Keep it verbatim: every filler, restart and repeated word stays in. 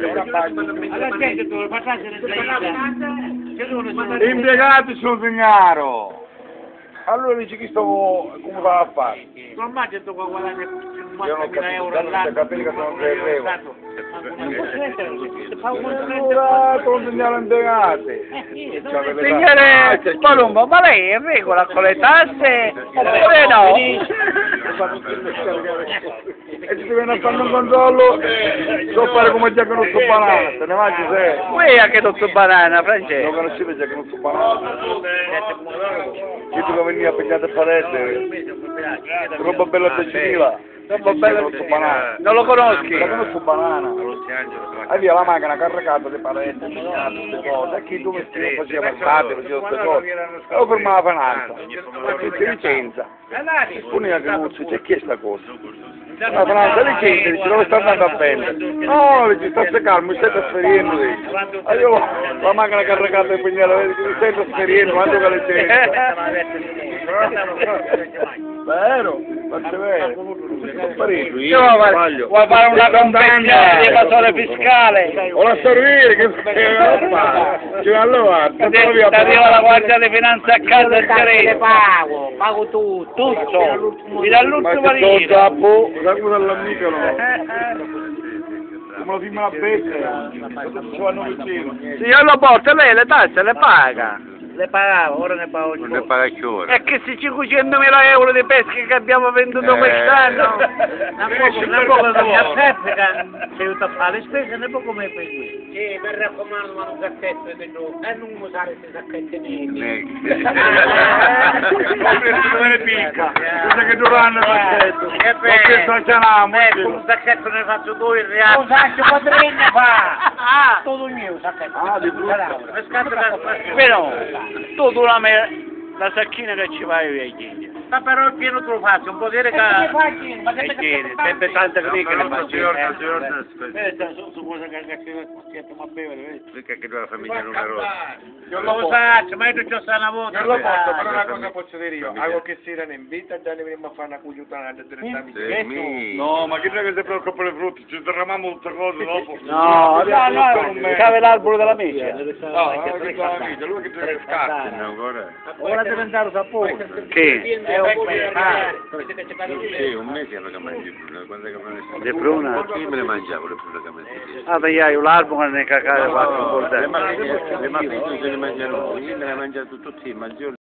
Alla gente dove passare Gli impiegati sono segnaro. Allora dici chi sto come va a fare? non mangia tu guadagni Io non cinquantamila euro capisco, all'anno. capire che sono tre euro. Non può essere così, se fa un Allora, sono segnalo impiegati. Signore Colombo, ma lei è in regola con le tasse oppure no? E ci viene a fare un controllo, so fare come già che non so banana, te ne mangi se? Qui è che non so banana, Non Francesco. conoscete già che non so banana. Chi tu che veniva a pigliare il parete, roba bella da cinila. Roba bella non so banana. Non lo conosci? Non conosco banana. E via la macchina caricata di parete, queste cose. E chi tu mi non faceva passate, faceva queste cose. E lo fermava la finanza. E si licenza. Unica che non c'è chi è sta cosa? La finanza licenza, dice dove sta andando a bene. No, dice state calmo, mi stai trasferendo, dice. E io la macchina caricata di pugnale, mi stai trasferendo, quando che licenza? Vero, faccio bene. Io vuoi vuoi fare una convenzione di evasore fiscale? O la servire che fai? Cioè allora, Ti arriva la guardia di finanza a casa e le te pago, pago tu, tutto, mi dà ma l'ultimo che sto lira. tappo, da come dall'amico no? Come lo firma la becca? Ci vanno vicino. Signor Loporto, lei le tasse le paga. le pagavo, ora ne pago Non ne paga più ora. E che se cinquecentomila euro di pesche che abbiamo venduto Eh. quest'anno? un poco, un poco che mi affetta, se io ti fare le spese, ne può come per qui. Sì, mi raccomando, ma un sacchetto di giù, e non usare questi sacchetti neri. Non ne picca, cosa che duranno il sacchetto. Che Ho chiesto a Cianamo. Eh, con un sacchetto ne faccio due in realtà. Un sacco quadriglia fa! Tutto mio sacchetto. Ah, di brutto. Mi scatto la spazio. Però, tu tu la, me, la sacchina che ci vai via Giglia. Ma però il pieno te lo faccio, un po' dire che... E tieni, sempre tante No, che però le non faccio. si ordina, si ordina, Vedi, su, su cosa che che ma bere, vedi? perché che la famiglia numerosa. Io lo faccio, ma io c'ho sta una volta. Non lo posso, però una cosa posso dire io, a qualche sera ne invita, già ne venimmo a fare una cugliutanata direttamente. Sì, mi. No, ma chi è che si preoccupa le frutte? Ci derramiamo tutte cose dopo. No, no, no, cave l'albero della mia. No, no, che sta la vita, lui che deve scatta. No, ancora. Ora deve andare a sapore. Che? Sì, un mese avevo mangiato prune, quando è che me ne Le prune? Io me le mangiavo le prune che mangiavo. Ah, beh, io l'albero ne cacare quattro Le bordelli. macchine, le macchine se ne mangiano, io me le ho mangiato tutti, ma